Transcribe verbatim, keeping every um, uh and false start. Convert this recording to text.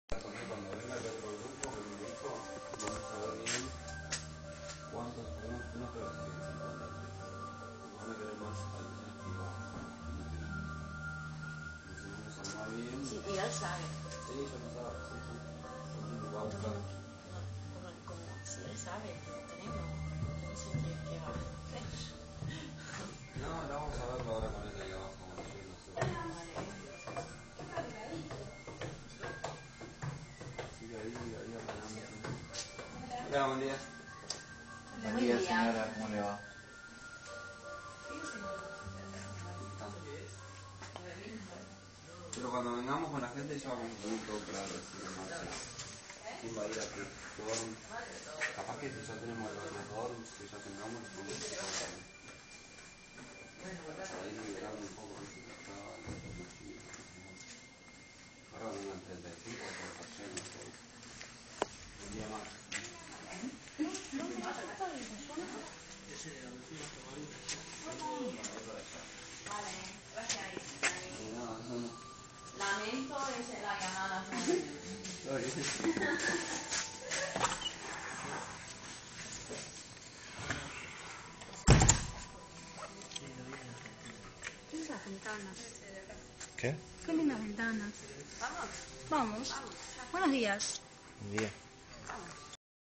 Cuando venga el otro grupo, que me dijo, vamos a ver bien cuántos podemos, no creo que se cincuenta. Van a querer más altas privadas. Nos vamos a armar bien. Sí, y él sabe. Sí, yo lo sabe, sí, sí. Entonces va a buscar. No, como, como si él sabe que lo tenemos, no sé qué, qué va a hacer. No, la vamos a verlo ahora con él ahí abajo. Sigue ahí, ahí arreglando. Hola, buen día. Buen día, señora, ¿cómo le va? Pero cuando vengamos con la gente ya vamos a tener todo claro, así de marcha. ¿Quién va a ir a qué dorm? Capaz que si ya tenemos los, los dorms, que ya tengamos, los vamos a hacer para ir liberando un poco, ¿viste? Que está los chicos. Ahora vengan treinta y cinco, todo está lleno, todo. Un día más. Vale, gracias. No, no, no. Lamento es la llamada. Qué lindas ventanas. ¿Qué? Qué lindas ventanas. Vamos. Vamos. Vamos. Buenos días. Buen día.